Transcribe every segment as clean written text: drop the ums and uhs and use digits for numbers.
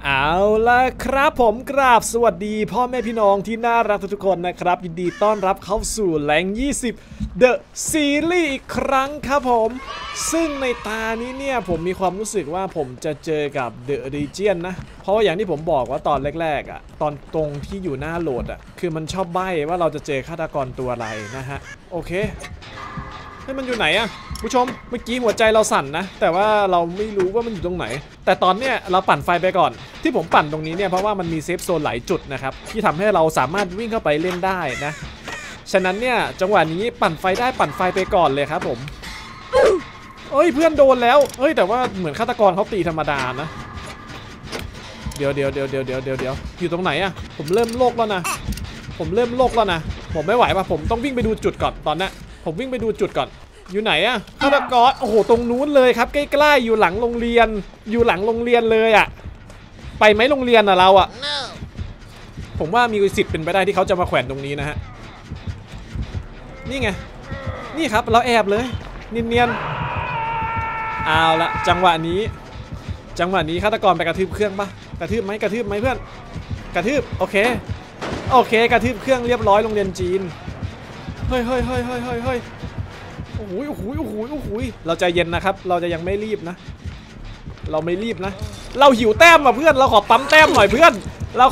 เอาล่ะครับผมกราบสวัสดีพ่อแม่พี่น้องที่น่ารักทุกคนนะครับยินดีต้อนรับเข้าสู่แรง20 The Series อีกครั้งครับผมซึ่งในตานี้เนี่ยผมมีความรู้สึกว่าผมจะเจอกับ The Legion นะเพราะว่าอย่างที่ผมบอกว่าตอนแรกๆอ่ะตอนตรงที่อยู่หน้าโหลดอ่ะคือมันชอบใบ้ว่าเราจะเจอฆาตกรตัวอะไรนะฮะโอเคให้มันอยู่ไหนอะผู้ชมเมื่อกี้หัวใจเราสั่นนะแต่ว่าเราไม่รู้ว่ามันอยู่ตรงไหนแต่ตอนเนี้ยเราปั่นไฟไปก่อนที่ผมปั่นตรงนี้เนี่ยเพราะว่ามันมีเซฟโซนหลายจุดนะครับที่ทำให้เราสามารถวิ่งเข้าไปเล่นได้นะฉะนั้นเนี่ยจังหวะนี้ปั่นไฟได้ปั่นไฟไปก่อนเลยครับผมเอ้ยเพื่อนโดนแล้วเอ้ยแต่ว่าเหมือนฆาตกรเขาตีธรรมดานะเดี๋ยวอยู่ตรงไหนอะผมเริ่มโลกแล้วนะผมไม่ไหวป่ะผมต้องวิ่งไปดูจุดก่อนตอนนี้ผมวิ่งไปดูจุดก่อนอยู่ไหนอะฆาตกรโอ้โหตรงนู้นเลยครับใกล้ๆอยู่หลังโรงเรียนเลยอะไปไหมโรงเรียนอะเราอะ ผมว่ามีสิทธิ์เป็นไปได้ที่เขาจะมาแขวนตรงนี้นะฮะนี่ไงนี่ครับเราแอบเลยเนียนๆเอาละจังหวะนี้ฆาตกรไปกระทืบเครื่องปะกระทืบไหมเพื่อนกระทืบโอเคกระทืบเครื่องเรียบร้อยโรงเรียนจีนเฮ้ยโอ้โหเราใจเย็นนะครับเราจะยังไม่รีบนะเราไม่รีบนะเราหิวแต้มอ่ะเพื่อนเราขอปั๊มแต้มหน่อยเพื่อน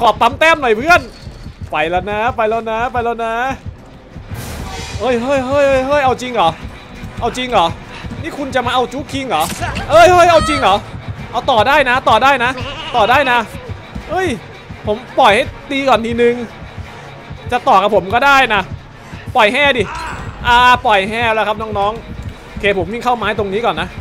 ไปแล้วนะเฮ้ยเอาจริงเหรอนี่คุณจะมาเอาจุ๊กคิงเหรอเฮ้ยเอาจริงเหรอเอาต่อได้นะเฮ้ยผมปล่อยให้ตีก่อนทีนึงจะต่อกับผมก็ได้นะปล่อยแห่ดิปล่อยแห่แล้วครับน้องๆโอเคผมวิ่งเข้าไม้ตรงนี้ก่อนนะ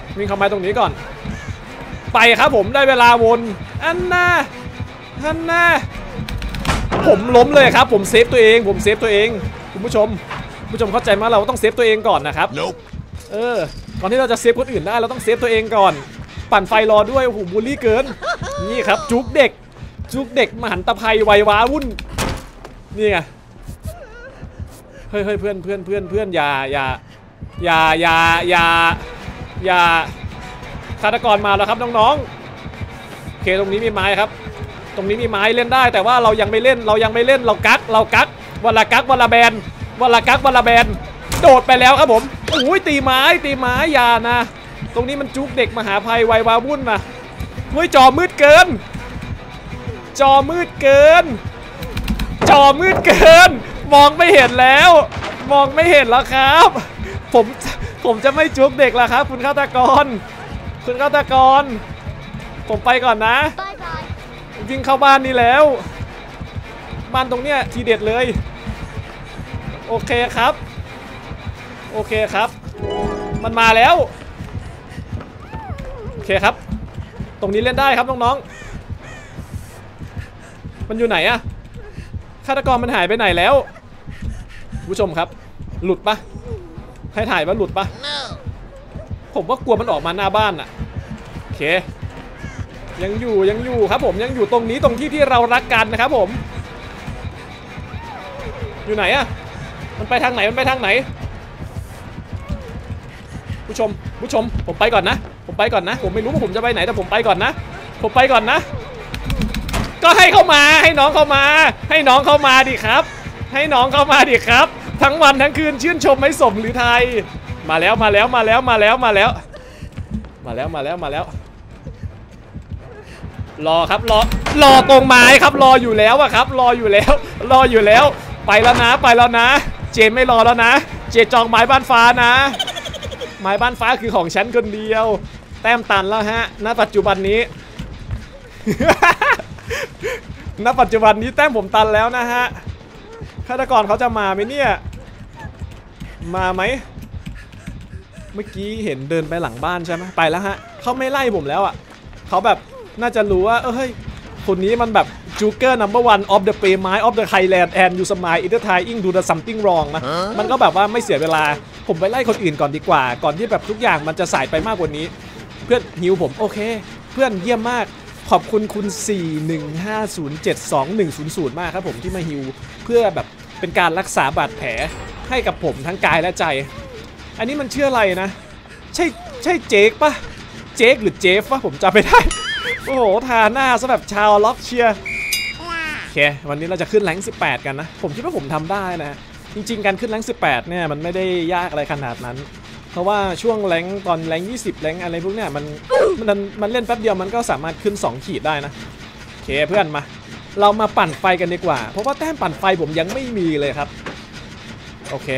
ไปครับผมได้เวลาวนอันน่าผมล้มเลยครับผมเซฟตัวเองคุณผู้ชมเข้าใจไหมเราต้องเซฟตัวเองก่อนนะครับก่อนที่เราจะเซฟคนอื่นได้เราต้องเซฟตัวเองก่อนปั่นไฟรอด้วยโอ้โหบูลลี่เกินนี่ครับจุกเด็กมหันตภัยวัยว้าวุ่นนี่ไงเฮ้ยเพื่อนอย่าฆาตกรมาแล้วครับน้องๆโอเคตรงนี้มีไม้ครับเล่นได้แต่ว่าเรายังไม่เล่นเรากักวันละแบนโดดไปแล้วครับผมโอ้ยตีไม้อย่านะตรงนี้มันจุกเด็กมหาภัยวัยวาวุ่นนะเฮ้ยจอมืดเกินมองไม่เห็นแล้วครับผมจะไม่จุกเด็กแล้วครับคุณฆาตกรผมไปก่อนนะวิ่งเข้าบ้านนี่แล้วบ้านตรงเนี้ยทีเด็ดเลยโอเคครับมันมาแล้วโอเคครับตรงนี้เล่นได้ครับน้องๆมันอยู่ไหนอะฆาตกรมันหายไปไหนแล้วผู้ชมครับหลุดปะให้ถ่ายว่าหลุดปะผมว่ากลัวมันออกมาหน้าบ้านอะโอเคยังอยู่ครับผมยังอยู่ตรงนี้ตรงที่เรารักกันนะครับผมอยู่ไหนอะมันไปทางไหนผู้ชมผมไปก่อนนะผมไม่รู้ว่าผมจะไปไหนแต่ผมไปก่อนนะก็ให้น้องเข้ามาดิครับทั้งวันทั้งคืนชื่นชมไม่สมหรือไทยมาแล้วรอครับรอตรงไม้ครับรออยู่แล้วไปแล้วนะเจนไม่รอแล้วนะเจนจองไม้บ้านฟ้านะไม้บ้านฟ้าคือของฉันคนเดียวแต้มตันแล้วฮะณปัจจุบันนี้ แต้มผมตันแล้วนะฮะฆาตกรเขาจะมาไหมเนี่ยมาไหมเมื่อกี้เห็นเดินไปหลังบ้านใช่ไหมไปแล้วฮะเขาไม่ไล่ผมแล้วอ่ะเขาแบบน่าจะรู้ว่าเฮ้ยคนนี้มันแบบจูเกอร์นัมเบอร์วันออฟเดอะเปย์ไม้ออฟเดอะไทยแลนด์แอนด์ยูสมายอินเตอร์ไทยอิงดูเดอะซัมติงรองนะมันก็แบบว่าไม่เสียเวลาผมไปไล่คนอื่นก่อนดีกว่าก่อนที่แบบทุกอย่างมันจะสายไปมากกว่านี้เพื่อนฮิวผมโอเคเพื่อนเยี่ยมมากขอบคุณคุณ 415072100 มากครับผมที่มาฮิวเพื่อแบบเป็นการรักษาบาดแผลให้กับผมทั้งกายและใจอันนี้มันชื่ออะไรนะใช่เจคปะเจคหรือเจฟปะผมจำไม่ได้โอ้โหทาหน้าซะแบบชาวล็อกเชียร์โอเควันนี้เราจะขึ้นแรงค์18กันนะผมคิดว่าผมทำได้นะจริงๆการขึ้นแรงค์18เนี่ยมันไม่ได้ยากอะไรขนาดนั้นเพราะว่าช่วงแรงค์ตอนแรงค์20แรงค์อะไรพวกเนี้ยมันเล่นแป๊บเดียวมันก็สามารถขึ้น2ขีดได้นะโอเคเพื่อนมาเรามาปั่นไฟกันดีกว่าเพราะว่าแต้มปั่นไฟผมยังไม่มีเลยครับโอเค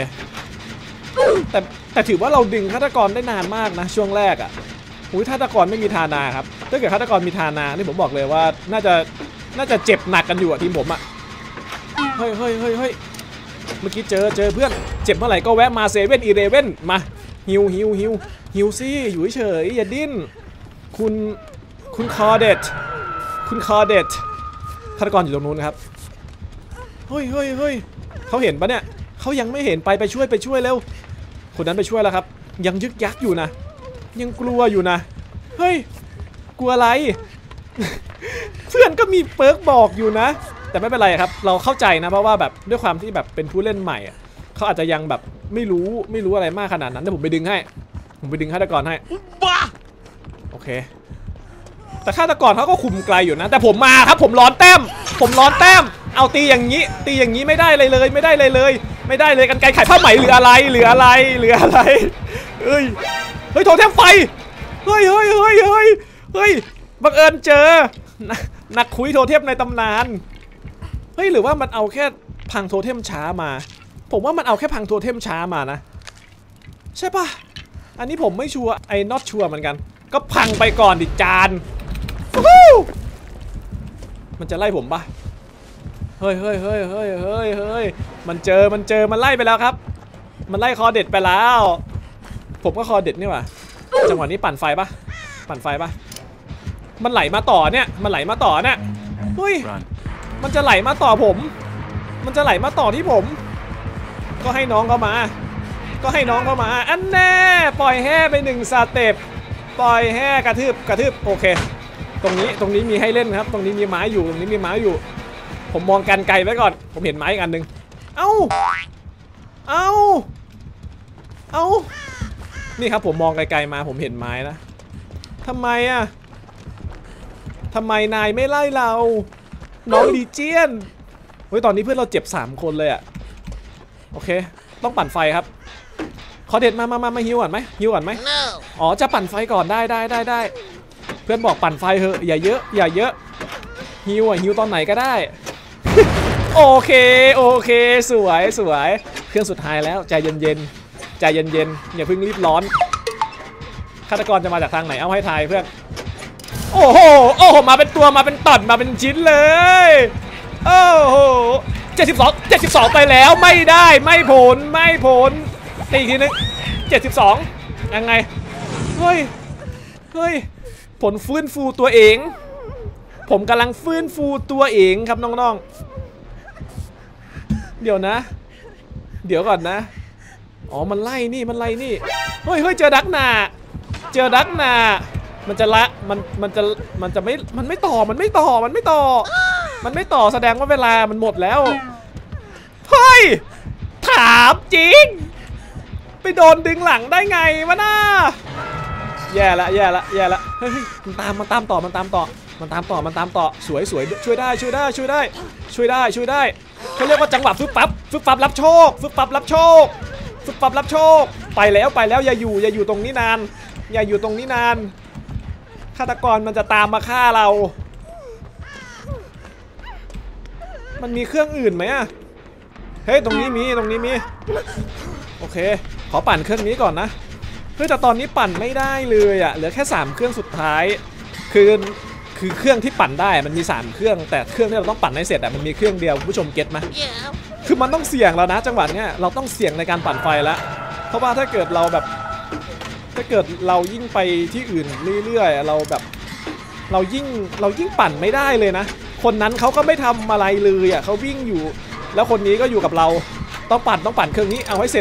แต่ถือว่าเราดึงฆาตกรได้นานมากนะช่วงแรกอ่ะฆาตกรไม่มีทานาครับถ้าเกิดฆาตกรมีทานานี่ผมบอกเลยว่าน่าจะเจ็บหนักกันอยู่ทีมผมอ่ะเฮ้ยเมื่อกี้เจอเพื่อนเจ็บเมื่อไหร่ก็แวะมา7-Elevenมาฮิวซี่อยู่เฉยอย่าดิ้นคุณคอเด็ดฆาตกรอยู่ตรงนู้นครับเฮ้ยเขาเห็นปะเนี่ยเขายังไม่เห็นไปช่วยเร็วคนนั้นไปช่วยแล้วครับยังยึกยักอยู่นะยังกลัวอยู่นะเฮ้ยกลัวอะไร เพื่อนก็มีเปิร์กบอกอยู่นะแต่ไม่เป็นไรครับเราเข้าใจนะเพราะว่าแบบด้วยความที่แบบเป็นผู้เล่นใหม่เขาอาจจะยังแบบไม่รู้อะไรมากขนาดนั้นแต่ผมไปดึงฆาตกรให้บ้าโอเคแต่ฆาตกรเขาก็คุมไกลอยู่นะแต่ผมมาครับผมร้อนแต้มเอาตีอย่างนี้ไม่ได้เลยกันไกลไข่ผ้าไหมหรืออะไรเฮ้ยโทเทมไฟเฮ้ยบังเอิญเจอนักคุยโทเทมในตำนานเฮ้ยหรือว่ามันเอาแค่พังโทเทมช้ามาผมว่ามันเอาแค่พังโทเทมช้ามานะใช่ปะอันนี้ผมไม่ชัวร์not sure เหมือนกันก็พังไปก่อนดิจานมันจะไล่ผมปะเฮ้ยมันเจอมันไล่ไปแล้วครับมันไล่คอเด็ดไปแล้วผมก็คอเด็ดนี่หว่าจังหวะนี้ปั่นไฟปะมันไหลมาต่อเนี่ยเฮ้ยมันจะไหลมาต่อผมมันจะไหลมาต่อที่ผมก็ให้น้องเข้ามาอันแน่ปล่อยแห่ไป1สเต็ปปล่อยแห่กระทืบโอเคตรงนี้มีให้เล่นครับตรงนี้มีไม้อยู่ผมมองกันไกลไว้ก่อนผมเห็นไม้อีกอันนึงเอ้านี่ครับผมมองไกลๆมาผมเห็นไม้นะทำไมนายไม่ไล่เราน้องลีเจียนเฮ้ยตอนนี้เพื่อนเราเจ็บ3คนเลยอะโอเคต้องปั่นไฟครับขอเด็ดมาฮิวก่อนไหมอ๋อจะปั่นไฟก่อนได้เพื่อนบอกปั่นไฟเหอะอย่าเยอะฮิวตอนไหนก็ได้ โอเคสวยเครื่องสุดท้ายแล้วใจเย็นอย่าเพิ่งรีบร้อนฆาตกรจะมาจากทางไหนเอาให้ทายเพื่อนโอ้โหมาเป็นตัวมาเป็นตอนมาเป็นชิ้นเลยโอ้โห72ไปแล้วไม่ได้ไม่ผลตีอีกทีนึง72ยังไงเฮ้ยผลฟื้นฟูตัวเองผมกำลังฟื้นฟูตัวเองครับน้องๆเดี๋ยวก่อนนะอ๋อมันไล่นี่เฮ้ยเจอดักหนามันจะละมันจะไม่ต่อแสดงว่าเวลามันหมดแล้วเฮ้ยถามจริงไปโดนดึงหลังได้ไงวะน่าแย่ละเฮ้ยมันตามต่อสวยช่วยได้เขาเรียกว่าจังหวะฟึบปั๊บรับโชคไปแล้วอย่าอยู่ตรงนี้นานฆาตกรมันจะตามมาฆ่าเรามันมีเครื่องอื่นไหมอะเฮ้ยตรงนี้มีโอเคขอปั่นเครื่องนี้ก่อนนะเฮ้ยแต่ตอนนี้ปั่นไม่ได้เลยอะเหลือแค่3เครื่องสุดท้ายคือเครื่องที่ปั่นได้มันมี3เครื่องแต่เครื่องที่เราต้องปั่นให้เสร็จอะมันมีเครื่องเดียวคุณผู้ชมเก็ตไหมคือมันต้องเสี่ยงแล้วนะจังหวะนี้เราต้องเสี่ยงในการปั่นไฟแล้วเพราะว่าถ้าเกิดเรายิ่งไปที่อื่นเรื่อยๆเรายิ่งปั่นไม่ได้เลยนะคนนั้นเขาก็ไม่ทำอะไรเลยอ่ะเขาวิ่งอยู่แล้วคนนี้ก็อยู่กับเราต้องปั่นเครื่องนี้เอาให้เสร็จ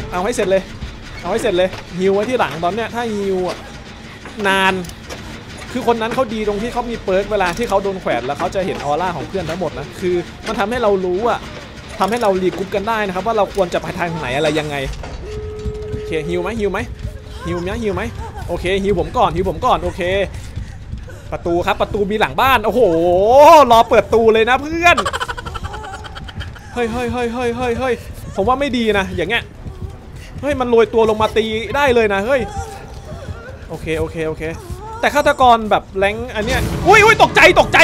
เลยฮิวไว้ที่หลังตอนเนี้ยถ้าฮิวอ่ะนานคือคนนั้นเขาดีตรงที่เขามีเปิร์กเวลาที่เขาโดนแขวนแล้วเขาจะเห็นออร่าของเพื่อนทั้งหมดนะคือมันทำให้เรารู้อ่ะทำให้เรารีกรุ๊ปกันได้นะครับว่าเราควรจะไปทางไหนอะไรยังไงโอเคฮิวไหมโอเคฮิวผมก่อนโอเคประตูครับประตูมีหลังบ้านโอ้โหรอเปิดตูเลยนะเพื่อนเฮ้ยผมว่าไม่ดีนะอย่างเงี้ยเฮ้ยมันโรยตัวลงมาตีได้เลยนะเฮ้ยโอเคแต่ฆาตกรแบบแรงอันเนี้ยอุ้ยตกใจตกใจ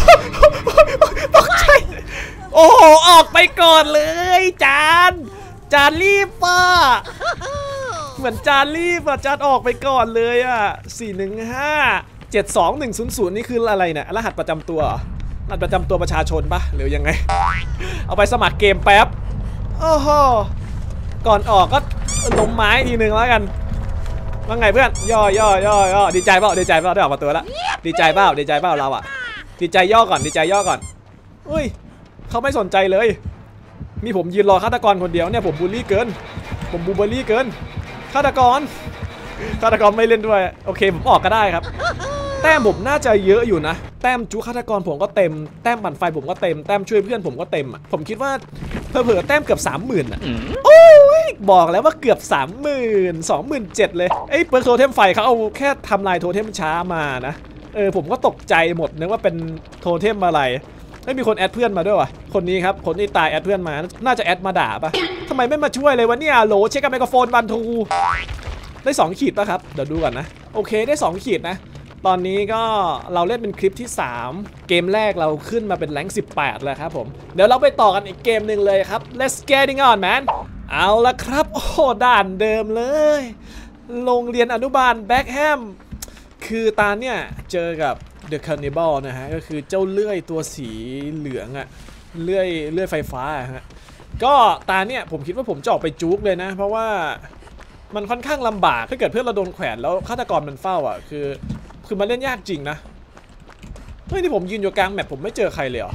โอ้โหออกไปก่อนเลยจานรีบป่ะเหมือนจานรีบอ่ะจานออกไปก่อนเลยอ่ะ415 72100นี่คืออะไรเนี่ยรหัสประจำตัวรหัสประจำตัวประชาชนปะหรือยังไงเอาไปสมัครเกมแป๊บโอ้โหก่อนออกก็ล้มไม้ทีนึงแล้วกันว่าไงเพื่อนย่อดีใจเปล่าได้ออกมาตัวแล้วดีใจเปล่าเราอ่ะดีใจย่อก่อนเฮ้ยเขาไม่สนใจเลยมีผมยืนรอฆาตกรคนเดียวเนี่ยผมบูลลี่เกินฆาตกรไม่เล่นด้วยโอเคผมออกก็ได้ครับแต้มผมน่าจะเยอะอยู่นะแต้มจูฆาตกรผมก็เต็มแต้มปั่นไฟผมก็เต็มแต้มช่วยเพื่อนผมก็เต็มอ่ะผมคิดว่าเผลอๆแต้มเกือบ30,000อ่ะโอ้ยบอกแล้วว่าเกือบ30,000 27,000เลยไอ้เปิร์กโทเทมไฟเขาเอาแค่ทำลายโทเทมช้ามานะผมก็ตกใจหมดนึกว่าเป็นโทเทมอะไรไม่มีคนแอดเพื่อนมาด้วยวะคนนี้ครับคนที่ตายแอดเพื่อนมาน่าจะแอดมาด่าปะทำไมไม่มาช่วยเลยวะเนี่ยโหลเช็คกับไมโครโฟนวันทูได้2ขีดป่ะครับเดี๋ยวดูก่อนนะโอเคได้2ขีดนะตอนนี้ก็เราเล่นเป็นคลิปที่3เกมแรกเราขึ้นมาเป็นแรงค์18แล้วครับผมเดี๋ยวเราไปต่อกันอีกเกมหนึ่งเลยครับ Let's get it on man เอาละครับโอ้ด่านเดิมเลยโรงเรียนอนุบาลแบ็คแฮมคือตาเนี่ยเจอกับ The Cannibal นะฮะก็คือเจ้าเลื่อยตัวสีเหลืองอะเลื่อยไฟฟ้าฮะก็ตาเนี่ยผมคิดว่าผมจะออกไปจุกเลยนะเพราะว่ามันค่อนข้างลำบากถ้าเกิดเพื่อนเราโดนแขวนแล้วฆาตกรมันเฝ้าอ่ะคือมันเล่นยากจริงนะเฮ้ยที่ผมยืนอยู่กลางแมปผมไม่เจอใครเลยเหรอ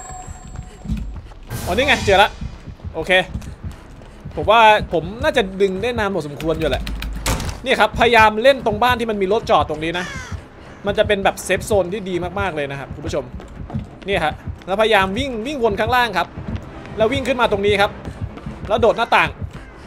อ๋อนี่ไงเจอละโอเคผมว่าผมน่าจะดึงได้นานพอสมควรอยู่แหละนี่ครับพยายามเล่นตรงบ้านที่มันมีรถจอดตรงนี้นะมันจะเป็นแบบเซฟโซนที่ดีมากๆเลยนะครับคุณผู้ชมนี่ฮะแล้วพยายามวิ่งวนข้างล่างครับแล้ววิ่งขึ้นมาตรงนี้ครับแล้วโดดหน้าต่าง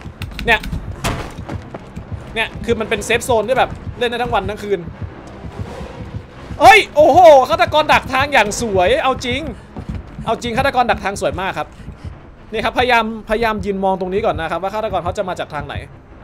เนี่ยคือมันเป็นเซฟโซนที่แบบเล่นได้ทั้งวันทั้งคืนเฮ้ยโอ้โหฆาตกรดักทางอย่างสวยเอาจริงฆาตกรดักทางสวยมากครับนี่ครับพยายามยืนมองตรงนี้ก่อนนะครับว่าฆาตกรเขาจะมาจากทางไหน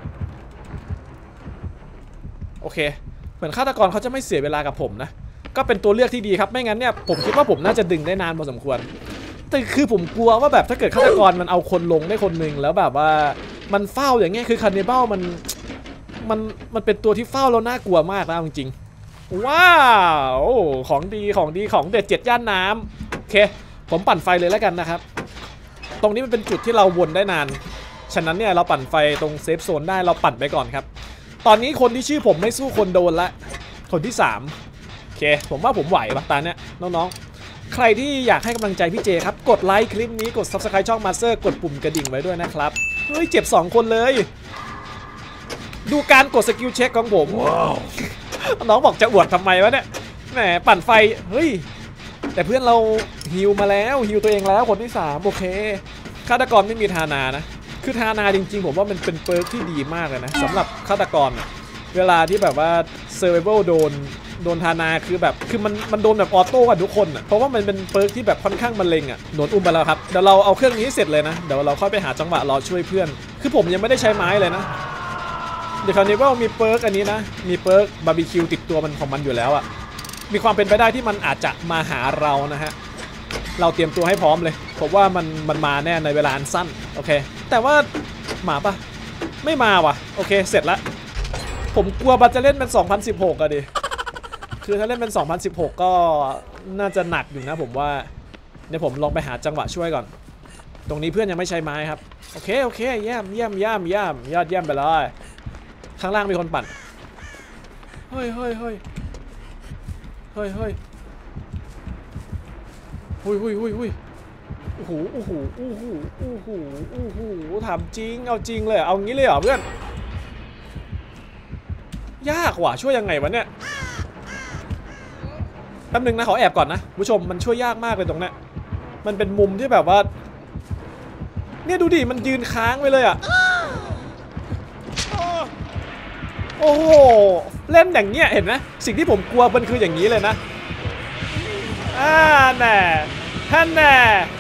โอเคเหมือนฆาตกรเขาจะไม่เสียเวลากับผมนะก็เป็นตัวเลือกที่ดีครับไม่งั้นเนี่ยผมคิดว่าผมน่าจะดึงได้นานพอสมควรแต่คือผมกลัวว่าแบบถ้าเกิดฆาตกรมันเอาคนลงได้คนหนึ่งแล้วแบบว่ามันเฝ้าอย่างเงี้ยคือคาร์นิบัลมันเป็นตัวที่เฝ้าแล้วน่ากลัวมากนะจริงๆว้าวของดีของเด็ด7ย่านน้ำโอเคผมปั่นไฟเลยแล้วกันนะครับตรงนี้มันเป็นจุดที่เราวนได้นานฉะนั้นเนี่ยเราปั่นไฟตรงเซฟโซนได้เราปั่นไปก่อนครับตอนนี้คนที่ชื่อผมไม่สู้คนโดนละคนที่3โอเคผมว่าผมไหวปะตาเนี่ยน้องๆใครที่อยากให้กำลังใจพี่เจครับกดไลค์คลิปนี้กด Subscribe ช่อง Master กดปุ่มกระดิ่งไว้ด้วยนะครับเฮ้ยเจ็บ2คนเลยดูการกดสกิลเช็คของผม wow. น้องบอกจะอวดทำไมวะเนี่ยแหมปั่นไฟเฮ้ยแต่เพื่อนเราฮิวมาแล้วฮิวตัวเองแล้วคนที่3โอเคฆาตกรไม่มีธานานะคือธานาจริงๆผมว่ามันเป็นเปิร์กที่ดีมากเลยนะสำหรับฆาตกรเวลาที่แบบว่าเซอร์ไวเวลโดนธานาคือแบบคือมันโดนแบบออโต้กันทุกคนเพราะว่ามันเป็นเปิร์กที่แบบค่อนข้างบันเลงโดนอุ้มไปแล้วครับเดี๋ยวเราเอาเครื่องนี้เสร็จเลยนะเดี๋ยวเราค่อยไปหาจังหวะรอช่วยเพื่อนคือผมยังไม่ได้ใช้ไม้เลยนะเดอะคาร์นิวัลมีเปิร์กอันนี้นะมีเปิร์กบาร์บีคิวติดตัวมันของมันอยู่แล้วมีความเป็นไปได้ที่มันอาจจะมาหาเรานะฮะเราเตรียมตัวให้พร้อมเลยผมว่ามันมาแน่ในเวลาอันสั้นโอเคแต่ว่ามาปะไม่มาว่ะโอเคเสร็จแล้วผมกลัวบัตจะเล่นเป็น2016อะดิคือถ้าเล่นเป็น2016ก็น่าจะหนักอยู่นะผมว่าเดี๋ยวผมลองไปหาจังหวะช่วยก่อนตรงนี้เพื่อนยังไม่ใช้ไม้ครับโอเคเยี่ยมยอดเยี่ยมไปเลยข้างล่างมีคนปั่นเฮ้ยโอ้โหถามจริงเอาจริงเลยเอางี้เลยเหรอเพื่อนยากว่ะช่วยยังไงวะเนี่ยแป๊บนึงนะขอแอบก่อนนะผู้ชมมันช่วยยากมากเลยตรงนี้มันเป็นมุมที่แบบว่าเนี่ยดูดิมันยืนค้างไว้เลยโอ้โหเล่นอย่างเงี้ยเห็นไหมสิ่งที่ผมกลัวมันคืออย่างนี้เลยนะแน่ท่านแน่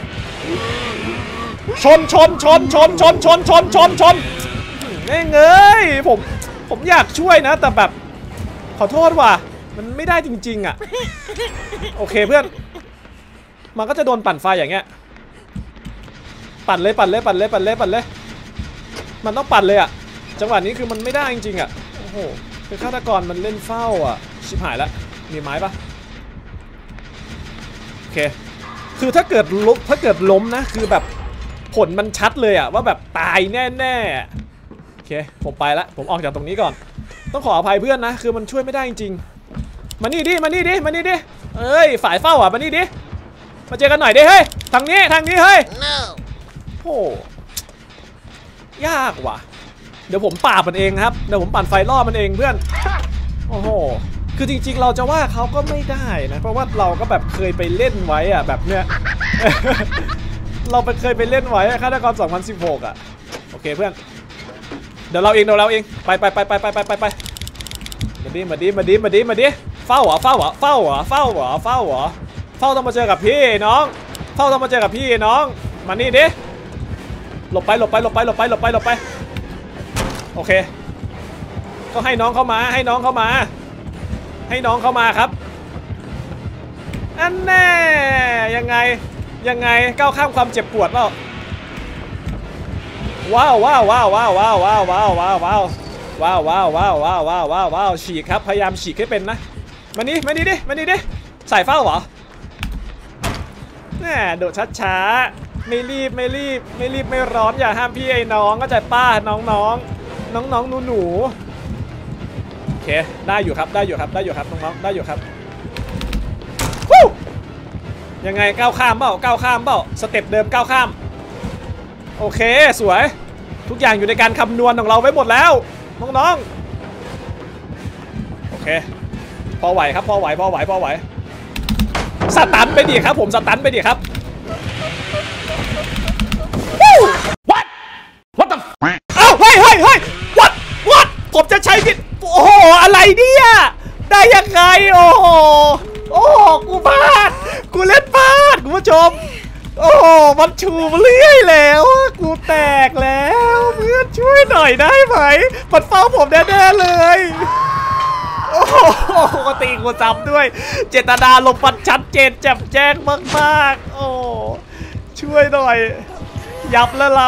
ชนเงยผมอยากช่วยนะแต่แบบขอโทษว่ะมันไม่ได้จริงๆอ่ะโอเคเพื่อนมันก็จะโดนปั่นไฟอย่างเงี้ยปั่นเลยมันต้องปั่นเลยอ่ะจังหวะนี้คือมันไม่ได้จริงๆอ่ะโอ้โหคือฆาตกรมันเล่นเฝ้าอ่ะชิบหายแล้วมีไม้ปะโอเคคือถ้าเกิดล้มนะคือแบบผลมันชัดเลยอ่ะว่าแบบตายแน่ๆโอเคผมไปละผมออกจากตรงนี้ก่อนต้องขออภัยเพื่อนนะคือมันช่วยไม่ได้จริงๆมานี่ดิเอ้ยฝ่ายเฝ้าอ่ะมานี่ดิมาเจอกันหน่อยดิเฮ้ยทางนี้เฮ้ย โอ้ยากว่ะเดี๋ยวผมปราบมันเองครับเดี๋ยวผมปั่นไฟล่อมันเองเพื่อนโอ้โหคือจริงๆเราจะว่าเขาก็ไม่ได้นะเพราะว่าเราก็แบบเคยไปเล่นไว้อะแบบเนี้ย เราเคยไปเล่นไว้ฆาตกร2016อะโอเคเพื่อนเดี๋ยวเราเองไปมาดิเฝ้าต้องมาเจอกับพี่น้องมานี่ดิหลบไปโอเคก็ให้น้องเข้ามาครับอันแน่ยังไงก้าวข้ามความเจ็บปวดแล้วว้าวฉีกครับพยายามฉีกให้เป็นนะมานี่ดิสายเฝ้าเหรอแน่โดดช้าไม่รีบไม่ร้อนอย่าห้ามพี่ไอ้น้องก็ใจป้าน้องหนูโอเคได้อยู่ครับน้องๆได้อยู่ครับยังไงก้าวข้ามเปล่าสเต็ปเดิมก้าวข้ามโอเคสวยทุกอย่างอยู่ในการคำนวณของเราไว้หมดแล้วน้องๆโอเคพอไหวสตันไปดิครับผมครับWhat the อ้าวเฮ้ย What ผมจะใช้ผิดโอ้โหอะไรเนี่ยได้ยังไงโอ้โหกูพลาดกูเล่นพลาดคุณผู้ชมโอ้โหมันชูเลื่อยแล้วกูแตกแล้วเพื่อนช่วยหน่อยได้ไหมมันเฝ้าผมแน่ๆเลยโอ้โหปกติกูจำด้วยเจตนาลงมันชัดเจนแจ่มแจ้งมากๆโอ้ช่วยหน่อยยับแล้วเรา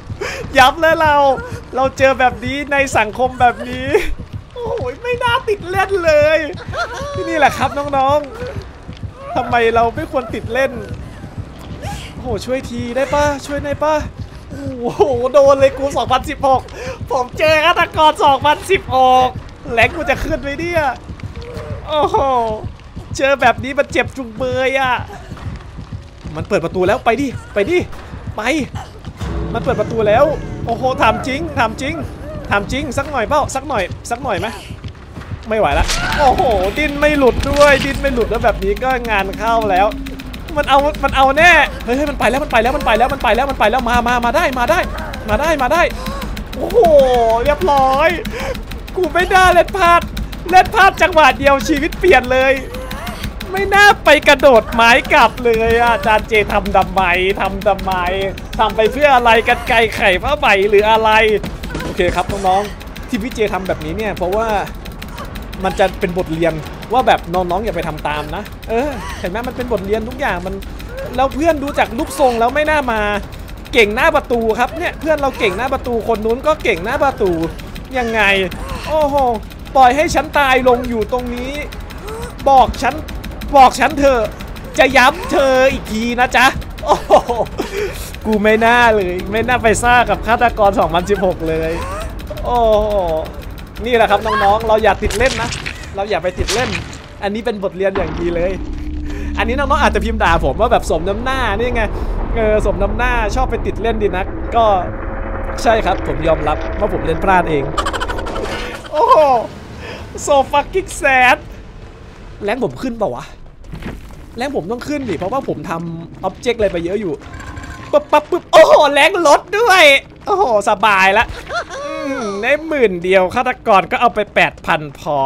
เจอแบบนี้ในสังคมแบบนี้โอ้ยไม่น่าติดเล่นเลยนี่แหละครับน้องๆทำไมเราไม่ควรติดเล่นโอ้โหช่วยทีได้ปะโอ้โหโดนเลยกู2016ผมเจอฆาตกร2016แหลงกูจะขึ้นไปเนี่ยโอ้โหเจอแบบนี้มันเจ็บจุงเบยอ่ะมันเปิดประตูแล้วไปดิมันเปิดประตูแล้วโอ้โหถามจริงสักหน่อยเปล่าสักหน่อยไหมไม่ไหวละโอ้โหดิ้นไม่หลุดแล้วแบบนี้ก็งานเข้าแล้วมันเอาแน่เฮ้ยมันไปแล้วมาได้โอ้โหเรียบร้อยกูไม่น่าเล่นพลาดจังหวะเดียวชีวิตเปลี่ยนเลยไม่น่าไปกระโดดไม้กลับเลยอาจารย์เจทำทำไมทำไปเพื่ออะไรกันไก่ไข่ผ้าใบหรืออะไรโอเคครับน้องๆที่พี่เจทำแบบนี้เนี่ยเพราะว่ามันจะเป็นบทเรียนว่าแบบน้องๆอย่าไปทำตามนะเห็นไหมมันเป็นบทเรียนทุกอย่างมันแล้วเพื่อนดูจากรูปทรงแล้วไม่น่ามาเก่งหน้าประตูครับเนี่ยเพื่อนเราเก่งหน้าประตูคนนู้นก็เก่งหน้าประตูยังไงโอ้โหปล่อยให้ฉันตายลงอยู่ตรงนี้บอกฉันเถอะจะย้ำเธออีกทีนะจ๊ะโอ้โหกูไม่น่าไปซ่ากับฆาตกร2016เลยโอ้นี่แหละครับน้องๆเราอย่าติดเล่นนะเราอย่าไปติดเล่นอันนี้เป็นบทเรียนอย่างดีเลยอันนี้น้องๆอาจจะพิมพ์ด่าผมว่าแบบสมน้ำหน้านี่ไงสมน้ำหน้าชอบไปติดเล่นดีนักก็ใช่ครับผมยอมรับว่าผมเล่นพลาดเองโอ้โห so fucking sad แรงผมขึ้นเปล่าวะแรงผมต้องขึ้นดิเพราะว่าผมทำอ็อบเจกต์อะไรไปเยอะอยู่ปั๊บโอ้โหแรงลดด้วยโอ้โหสบายละใน10,000เดียวฆาตกรก็เอาไป 8,000 พอ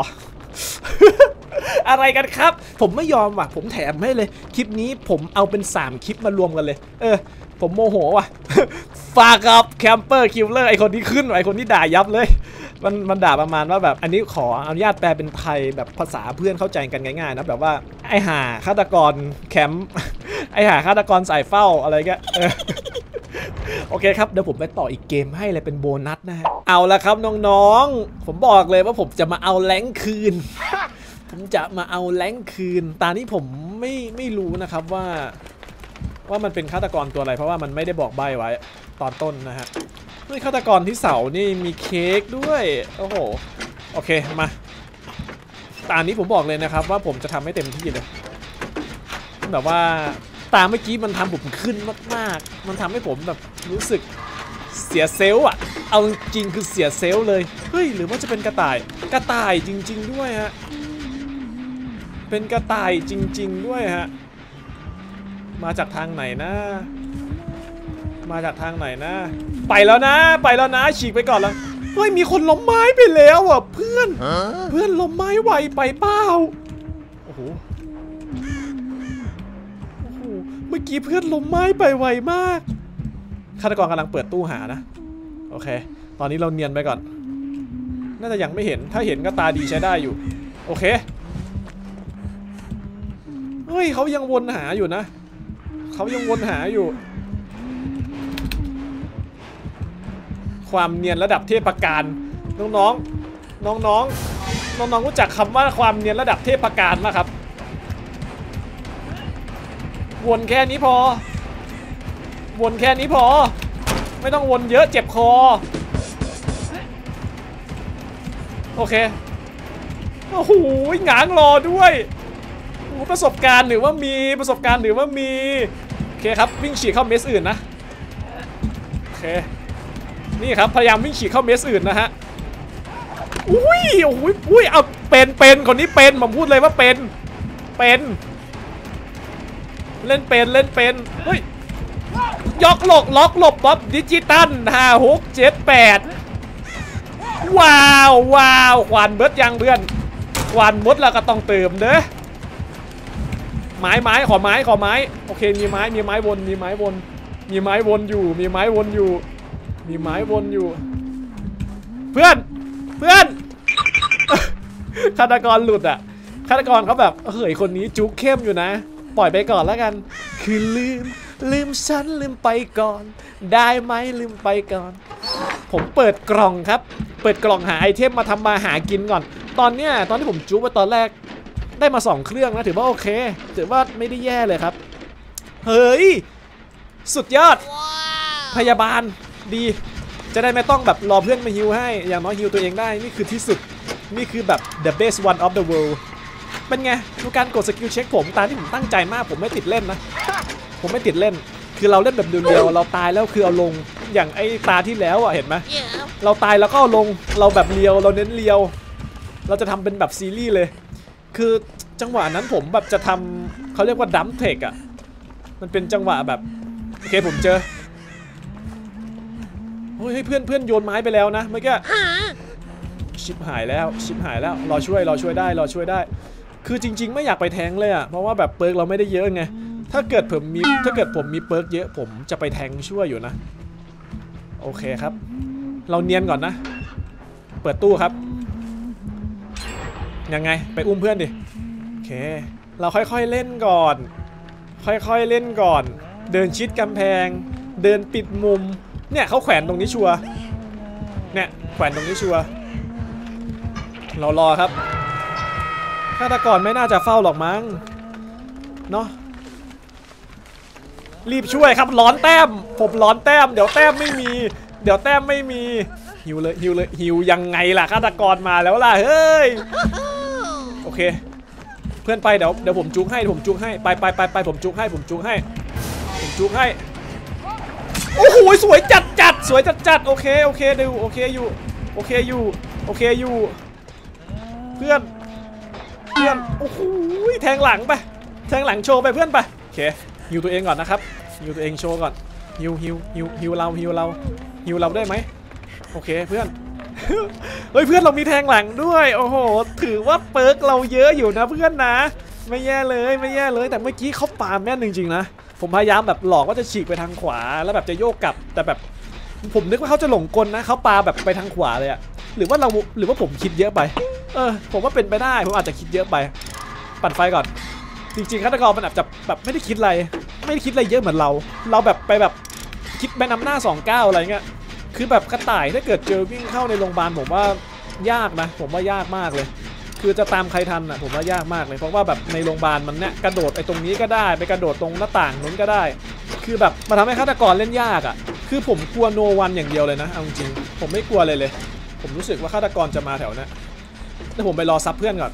อะไรกันครับผมไม่ยอมว่ะผมแถมให้เลยคลิปนี้ผมเอาเป็น3คลิปมารวมกันเลยผมโมโหว่ะ ฝากกับแคมเปอร์คิลเลอร์ไอคนที่ขึ้นไอคนที่ด่ายับเลยมันด่าประมาณว่าแบบอันนี้ขออนุญาตแปลเป็นไทยแบบภาษาเพื่อนเข้าใจกันง่ายๆนะแบบว่าไอห่าฆาตกรแคมป์ ไอห่าฆาตกรสายเฝ้าอะไรก็โอเคครับเดี๋ยวผมไปต่ออีกเกมให้เลยเป็นโบนัสนะฮะเอาละครับน้องๆผมบอกเลยว่าผมจะมาเอาแรงคืน ผมจะมาเอาแรงคืนตอนนี้ผมไม่รู้นะครับว่ามันเป็นฆาตกรตัวอะไรเพราะว่ามันไม่ได้บอกใบไว้ตอนต้นนะฮะฆาตกรที่เสานี่มีเค้กด้วยโอ้โหโอเคมาตอนนี้ผมบอกเลยนะครับว่าผมจะทำให้เต็มที่เลยแบบว่าตาเมื่อกี้มันทำผมขึ้นมากๆมันทำให้ผมแบบรู้สึกเสียเซลล์อ่ะเอาจริงคือเสียเซลล์เลยเฮ้ยหรือว่าจะเป็นกระต่ายจริงๆด้วยฮะเป็นกระต่ายจริงๆด้วยฮะมาจากทางไหนนะมาจากทางไหนนะไปแล้วนะฉีกไปก่อนแล้วเฮ้ยมีคนล้มไม้ไปแล้วอ่ะเพื่อนล้มไม้ไวไปเปล่าโอ้โหเมื่อกี้เพื่อนล้มไม้ไปไวมากฆาตกรกำลังเปิดตู้หานะโอเคตอนนี้เราเนียนไปก่อนน่าจะยังไม่เห็นถ้าเห็นก็ตาดีใช้ได้อยู่โอเคเฮ้ยเขายังวนหาอยู่นะเขายังวนหาอยู่ความเนียนระดับเทพการน้องๆรู้จักคำว่าความเนียนระดับเทพการไหมครับวนแค่นี้พอวนแค่นี้พอไม่ต้องวนเยอะเจ็บคอโอเคโอ้โหหงางรอด้วยประสบการณ์หรือว่ามีประสบการณ์หรือว่ามีโอเคครับวิ่งฉีกเข้าเมสอื่นนะโอเคนี่ครับพยายามวิ่งฉีกเข้าเมสอื่นนะฮะอุ้ยเอาเป็นคนนี้เป็นผมพูดเลยว่าเป็นเล่นเป็นเฮ้ยยกหลอกล็อกหลบบ๊อบดิจิตอล5 6 7 8ว้าวขวานเบิร์ดยังเพื่อนขวานมดแล้วก็ต้องเติมเด้อไม้ขอไม้โอเคมีไม้วนอยู่เพื่อนฆาตกรหลุดอ่ะฆาตกรเขาแบบเฮ้ยคนนี้จุกเข้มอยู่นะปล่อยไปก่อนแล้วกันคือลืมฉันลืมไปก่อนได้ไหมลืมไปก่อนผมเปิดกล่องครับเปิดกล่องหาไอเทมมาทำมาหากินก่อนตอนที่ผมจุกไปตอนแรกได้มา2เครื่องนะถือว่าโอเคถือว่าไม่ได้แย่เลยครับเฮ้ยสุดยอด พยาบาลดีจะได้ไม่ต้องแบบรอเพื่อนมาฮิวให้อย่างน้อยฮิวตัวเองได้นี่คือที่สุดนี่คือแบบ the best one of the world เป็นไงดูการกดสกิลเช็คผมตามที่ผมตั้งใจมากผมไม่ติดเล่นนะผมไม่ติดเล่นคือเราเล่นแบบเดียวๆเราตายแล้วคือเอาลงอย่างไอ้ตาที่แล้วอ่ะเห็นไหมเราตายแล้วก็เอาลงเราแบบเลียวเราเน้นเลียวเราจะทำเป็นแบบซีรีส์เลยคือจังหวะนั้นผมแบบจะทำเขาเรียกว่าดัมเทคอ่ะมันเป็นจังหวะแบบโอเคผมเจอเฮ้ยเพื่อนโยนไม้ไปแล้วนะเมื่อกี้ชิบหายแล้วรอช่วยได้คือจริงๆไม่อยากไปแทงเลยอ่ะเพราะว่าแบบเปิร์กเราไม่ได้เยอะไงถ้าเกิดผมมีเปิร์กเยอะผมจะไปแทงช่วยอยู่นะโอเคครับเราเนียนก่อนนะเปิดตู้ครับยังไงไปอุ้มเพื่อนดิโอเคเราค่อยๆเล่นก่อนเดินชิดกำแพงเดินปิดมุมเนี่ยเขาแขวนตรงนี้ชัวร์เนี่ยแขวนตรงนี้ชัวร์เรารอครับฆาตกรไม่น่าจะเฝ้าหรอกมั้งเนาะรีบช่วยครับร้อนแต้มผมร้อนแต้มเดี๋ยวแต้มไม่มีหิวเลยหิวยังไงล่ะฆาตกรมาแล้วล่ะเฮ้ยโอเคเพื่อนไปเดี๋ยวผมจุกให้ไปผมจุกให้โอ้โหสวยจัดโอเคดูโอเคอยู่เพื่อนโอ้โหแทงหลังโชว์ไปเพื่อนไปโอเคฮิวตัวเองก่อนนะครับฮิวตัวเองโชว์ก่อนฮิวเราได้ไหมโอเคเพื่อนเฮ้ยเพื่อนเรามีแทงหลังด้วยโอ้โหถือว่าเปิร์กเราเยอะอยู่นะเพื่อนนะไม่แย่เลยไม่แย่เลยแต่เมื่อกี้เขาปาแม่นจริงๆนะผมพยายามแบบหลอกว่าจะฉีกไปทางขวาแล้วแบบจะโยกกลับแต่แบบผมนึกว่าเขาจะหลงกลนะเขาปาแบบไปทางขวาเลยอะหรือว่าผมคิดเยอะไปผมว่าเป็นไปได้ผมอาจจะคิดเยอะไปปั่นไฟก่อนจริงๆฆาตกรมันอาจจะแบบไม่ได้คิดอะไรเยอะเหมือนเราแบบไปแบบคิดไปนำหน้า29อะไรเงี้ยคือแบบกระต่ายถ้าเกิดเจอวิ่งเข้าในโรงพยาบาลผมว่ายากนะผมว่ายากมากเลยคือจะตามใครทันอ่ะผมว่ายากมากเลยเพราะว่าแบบในโรงพยาบาลมันเนี่ยกระโดดไอ้ตรงนี้ก็ได้ไปกระโดดตรงหน้าต่างนู้นก็ได้คือแบบมาทำให้ฆาตกรเล่นยากอ่ะคือผมกลัวโนวันอย่างเดียวเลยนะเอาจริงผมไม่กลัวเลยผมรู้สึกว่าฆาตกรจะมาแถวนี้เดี๋ยวผมไปรอซับเพื่อนก่อน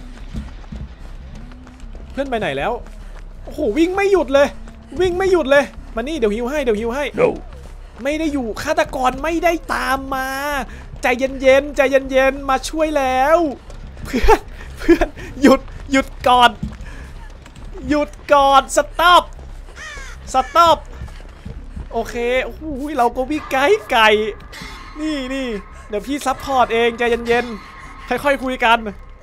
เพื่อนไปไหนแล้วโอ้โหวิ่งไม่หยุดเลยมานี่เดี๋ยวฮิวให้no. ไม่ได้อยู่ฆาตกรไม่ได้ตามมาใจเย็นมาช่วยแล้วเพื่อนหยุดก่อนสต็อปโอเคโอ้โหเราก็วิ่งไกลนี่เดี๋ยวพี่ซัพพอร์ตเองใจเย็นค่อยๆคุยกัน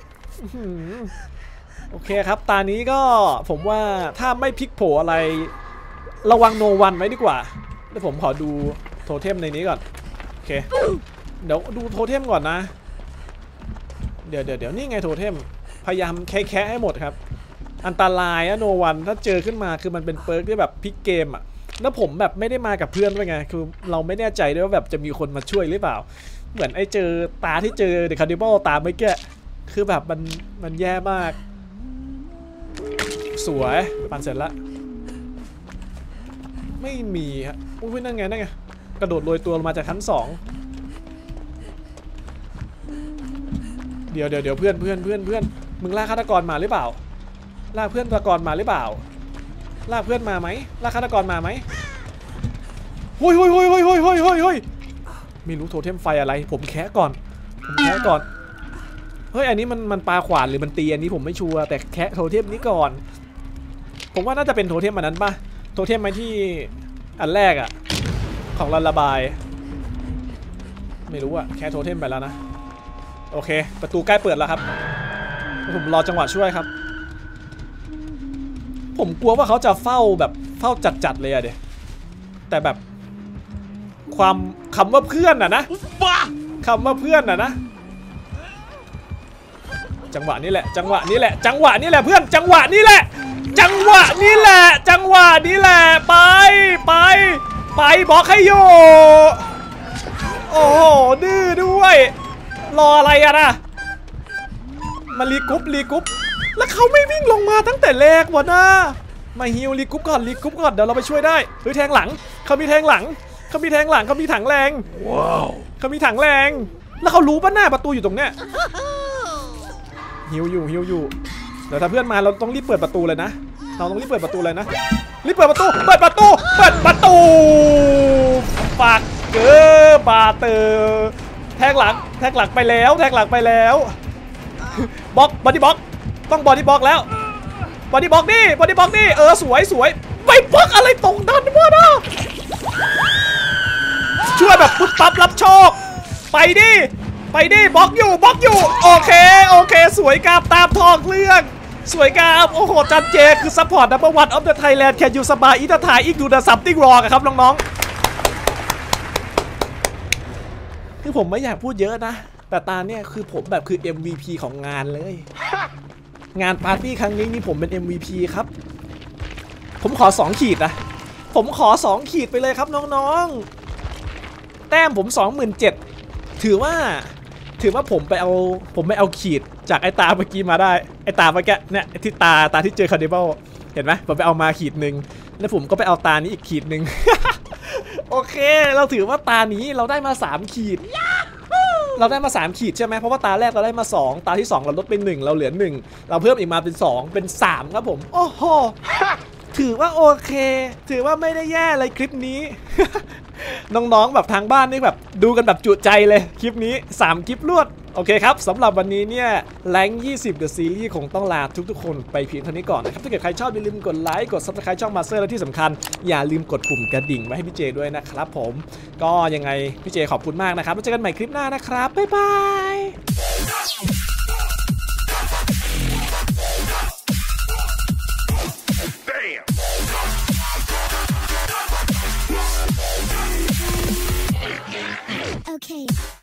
โอเคครับตานี้ก็ผมว่าถ้าไม่พลิกโผอะไรระวังโนวันไว้ดีกว่าเดี๋ยวผมขอดูโทเทมในนี้ก่อนโอเคเดี๋ยวดูโทเทมก่อนนะเดี๋ยวนี่ไงโทเทมพยายามแคะให้หมดครับอันตรายอะโนวันถ้าเจอขึ้นมาคือมันเป็นเปิร์กที่แบบพลิกเกมอะแล้วผมแบบไม่ได้มากับเพื่อนด้วยไงคือเราไม่แน่ใจด้วยว่าแบบจะมีคนมาช่วยหรือเปล่าเหมือนไอ้เจอตาที่เจอเดอะคาร์ดิบัลตาเมื่อกี้คือแบบมันแย่มากสวยปั่นเสร็จแล้วไม่มีฮะอุ้ยนั่นไงกระโดดโรยตัวลงมาจากชั้น2เดี๋ยวเพื่อนมึงล่าฆาตกรมาหรือเปล่าล่าเพื่อนฆาตกรมาหรือเปล่าล่าเพื่อนมาไหมล่าฆาตกรมาไหมหุยไม่รู้โทเทมไฟอะไรผมแคะก่อนเฮ้ยอันนี้มันปลาขวานหรือมันตีอันนี้ผมไม่ชัวร์แต่แคะโทเทมนี้ก่อนผมว่าน่าจะเป็นโทเทมอันนั้นป่ะโทเทมมาที่อันแรกอะของระบายไม่รู้อะแค่โทเทมไปแล้วนะโอเคประตูใกล้เปิดแล้วครับผมรอจังหวะช่วยครับผมกลัวว่าเขาจะเฝ้าแบบเฝ้าจัดเลยอะเดี๋ยวแต่แบบคำว่าเพื่อนอะนะคำว่าเพื่อนอะนะจังหวะนี้แหละเพื่อนจังหวะนี้แหละไปบอกให้อยู่โอ้โหดื้อด้วยรออะไรอะนะมารีกรุ๊ปแล้วเขาไม่วิ่งลงมาตั้งแต่แรกวะนะมาฮิวรีกรุ๊ปก่อนเดี๋ยวเราไปช่วยได้เฮ้ยแทงหลังเขามีถังแรงว้าวเขามีถังแรงแล้วเขารู้ป่ะหน้าประตูอยู่ตรงเนี้ยฮิวอยู่เดี๋ยวถ้าเพื่อนมาเราต้องรีบเปิดประตูเลยนะรีบเปิดประตูปากเกอบาเตอร์แทงหลังไปแล้วบอดี้บ็อกต้องบอดี้บ็อกแล้วบอดี้บ็อกนี่สวยไม่บล็อกอะไรตรงนั้นวะนะช่วยแบบปุ๊บปั๊บรับโชคไปดิบล็อกอยู่โอเคสวยงามตามทองเรื่องสวยงามโอ้โหจันเจคือซัพพอร์ตนัมเบอร์1 of the Thailand Can you spy itถ่ายอีกดูthe something wrong ครับน้องๆคือผมไม่อยากพูดเยอะนะแต่ตาเนี่ยคือผมแบบคือ MVP ของงานเลยงานปาร์ตี้ครั้งนี้นี่ผมเป็น MVP ครับผมขอ2ขีดนะผมขอ2ขีดไปเลยครับน้องๆแต้มผม 27,000ถือว่าผมไปเอาขีดจากไอ้ตาเมื่อกี้มาได้ไอ้ตาเมื่อกี้เนี่ยที่ตาที่เจอคาร์ดิบัลเห็นไหมผมไปเอามาขีดหนึ่งแล้วผมก็ไปเอาตานี้อีกขีดหนึ่ง โอเคเราถือว่าตานี้เราได้มา3ขีดใช่ไหมเพราะว่าตาแรกเราได้มา2ตาที่2เราลดเป็น1เราเหลือ1เราเพิ่มอีกมาเป็น2เป็น3ครับผมโอ้โหถือว่าโอเคถือว่าไม่ได้แย่เลยคลิปนี้ น้องๆแบบทางบ้านนี่แบบดูกันแบบจุใจเลยคลิปนี้3คลิปรวดโอเคครับสำหรับวันนี้เนี่ยแรง20 The Series คงต้องลาทุกคนไปเพียงเท่านี้ก่อนนะครับถ้าเกิดใครชอบอย่าลืมกดไลค์กด Subscribe ช่อง Master และที่สำคัญอย่าลืมกดปุ่มกระดิ่งไว้ให้พี่เจด้วยนะครับผมก็ยังไงพี่เจขอบคุณมากนะครับแล้วเจอกันใหม่คลิปหน้านะครับบ๊ายบาย Okay.